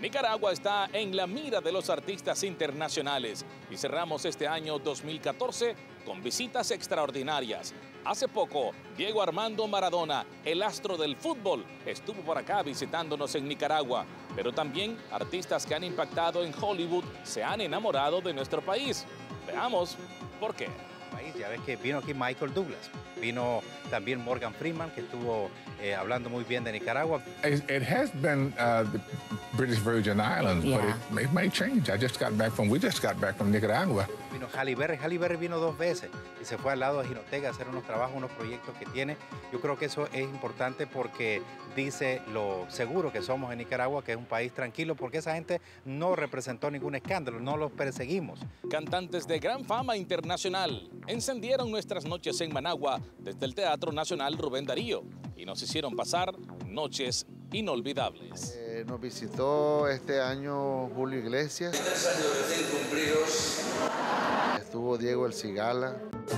Nicaragua está en la mira de los artistas internacionales y cerramos este año 2014 con visitas extraordinarias. Hace poco, Diego Armando Maradona, el astro del fútbol, estuvo por acá visitándonos en Nicaragua, pero también artistas que han impactado en Hollywood se han enamorado de nuestro país. Veamos por qué. Ya ves que vino aquí Michael Douglas, vino también Morgan Freeman, que estuvo hablando muy bien de Nicaragua. It has been the British Virgin Islands, Yeah. but it may change. We just got back from Nicaragua. Vino Halle Berry vino 2 veces y se fue al lado de Jinotega a hacer unos trabajos, unos proyectos que tiene. Yo creo que eso es importante porque dice lo seguro que somos en Nicaragua, que es un país tranquilo, porque esa gente no representó ningún escándalo, no los perseguimos. Cantantes de gran fama internacional encendieron nuestras noches en Managua desde el Teatro Nacional Rubén Darío y nos hicieron pasar noches inolvidables. Nos visitó este año Julio Iglesias. 3 años recién cumplidos. Estuvo Diego El Cigala.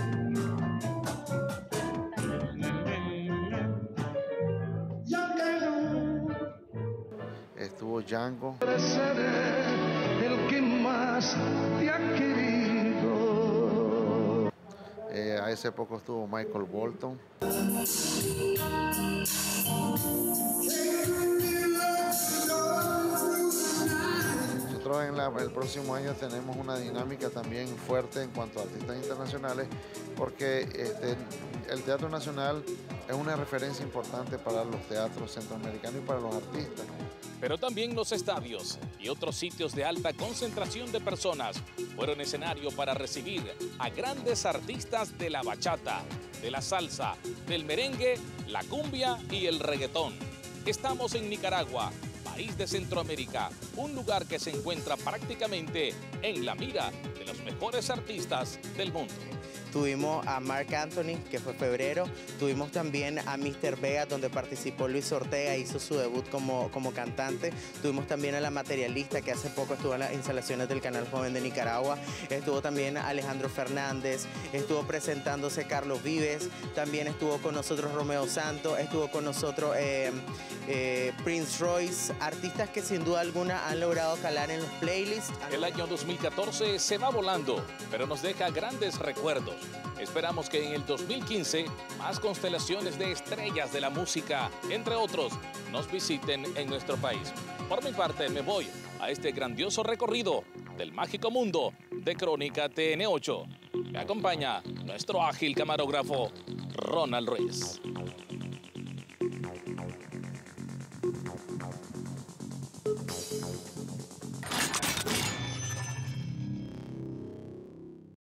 Estuvo Django. El que más te ha querido. Hace poco estuvo Michael Bolton. Nosotros en el próximo año tenemos una dinámica también fuerte en cuanto a artistas internacionales, porque el Teatro Nacional es una referencia importante para los teatros centroamericanos y para los artistas. Pero también los estadios y otros sitios de alta concentración de personas fueron escenario para recibir a grandes artistas de la bachata, de la salsa, del merengue, la cumbia y el reggaetón. Estamos en Nicaragua, país de Centroamérica, un lugar que se encuentra prácticamente en la mira de los mejores artistas del mundo. Tuvimos a Marc Anthony, que fue febrero. Tuvimos también a Mr. Vega, donde participó Luis Ortega, hizo su debut como cantante. Tuvimos también a La Materialista, que hace poco estuvo en las instalaciones del Canal Joven de Nicaragua. Estuvo también Alejandro Fernández, estuvo presentándose Carlos Vives, también estuvo con nosotros Romeo Santos, estuvo con nosotros Prince Royce, artistas que sin duda alguna han logrado calar en los playlists. El año 2014 se va volando, pero nos deja grandes recuerdos. Esperamos que en el 2015 más constelaciones de estrellas de la música, entre otros, nos visiten en nuestro país. Por mi parte, me voy a este grandioso recorrido del mágico mundo de Crónica TN8. Me acompaña nuestro ágil camarógrafo, Ronald Ruiz.